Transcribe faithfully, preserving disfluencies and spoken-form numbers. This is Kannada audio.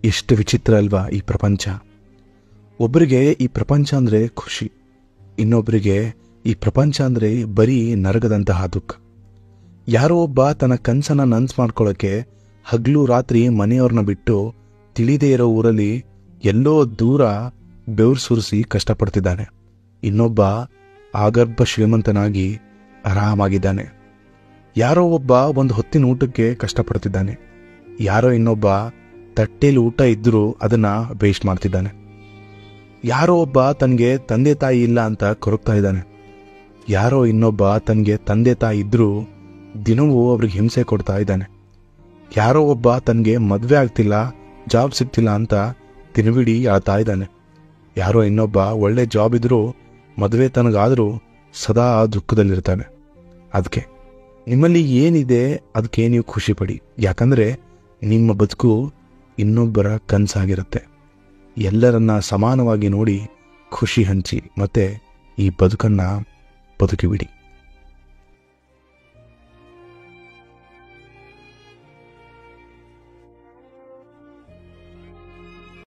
ಎಷ್ಟು ವಿಚಿತ್ರ ಅಲ್ವಾ ಈ ಪ್ರಪಂಚ. ಒಬ್ಬರಿಗೆ ಈ ಪ್ರಪಂಚ ಅಂದರೆ ಖುಷಿ, ಇನ್ನೊಬ್ಬರಿಗೆ ಈ ಪ್ರಪಂಚ ಅಂದರೆ ಬರೀ ನರಕದಂತಹ ದುಃಖ. ಯಾರೋ ಒಬ್ಬ ತನ್ನ ಕನಸನ್ನು ನನಸು ಮಾಡ್ಕೊಳ್ಳೋಕ್ಕೆ ಹಗಲು ರಾತ್ರಿ ಮನೆಯವ್ರನ್ನ ಬಿಟ್ಟು ತಿಳಿದೇ ಇರೋ ಊರಲ್ಲಿ ಎಲ್ಲೋ ದೂರ ಬೆವರು ಸುರಿಸಿ ಕಷ್ಟಪಡ್ತಿದ್ದಾನೆ. ಇನ್ನೊಬ್ಬ ಆಗರ್ಭ ಶ್ರೀಮಂತನಾಗಿ ಆರಾಮಾಗಿದ್ದಾನೆ. ಯಾರೋ ಒಬ್ಬ ಒಂದು ಹೊತ್ತಿನ ಊಟಕ್ಕೆ ಕಷ್ಟಪಡ್ತಿದ್ದಾನೆ. ಯಾರೋ ಇನ್ನೊಬ್ಬ ತಟ್ಟೆಯಲ್ಲಿ ಊಟ ಇದ್ದರೂ ಅದನ್ನು ವೇಸ್ಟ್ ಮಾಡ್ತಿದ್ದಾನೆ. ಯಾರೋ ಒಬ್ಬ ತನಗೆ ತಂದೆ ತಾಯಿ ಇಲ್ಲ ಅಂತ ಕೊರಗ್ತಾ ಇದ್ದಾನೆ. ಯಾರೋ ಇನ್ನೊಬ್ಬ ತನಗೆ ತಂದೆ ತಾಯಿ ಇದ್ದರೂ ದಿನವೂ ಅವ್ರಿಗೆ ಹಿಂಸೆ ಕೊಡ್ತಾ ಇದ್ದಾನೆ. ಯಾರೋ ಒಬ್ಬ ತನಗೆ ಮದುವೆ ಆಗ್ತಿಲ್ಲ, ಜಾಬ್ ಸಿಗ್ತಿಲ್ಲ ಅಂತ ದಿನವಿಡೀ ಆಳ್ತಾ ಇದ್ದಾನೆ. ಯಾರೋ ಇನ್ನೊಬ್ಬ ಒಳ್ಳೆ ಜಾಬ್ ಇದ್ದರೂ ಮದುವೆ ತನಗಾದರೂ ಸದಾ ದುಃಖದಲ್ಲಿರ್ತಾನೆ. ಅದಕ್ಕೆ ನಿಮ್ಮಲ್ಲಿ ಏನಿದೆ ಅದಕ್ಕೆ ನೀವು ಖುಷಿ ಪಡಿ, ಯಾಕಂದರೆ ನಿಮ್ಮ ಬದುಕು ಇನ್ನೊಬ್ಬರ ಕನಸಾಗಿರುತ್ತೆ. ಎಲ್ಲರನ್ನ ಸಮಾನವಾಗಿ ನೋಡಿ ಖುಷಿ ಹಂಚಿ, ಮತ್ತು ಈ ಬದುಕನ್ನು ಬದುಕಿಬಿಡಿ.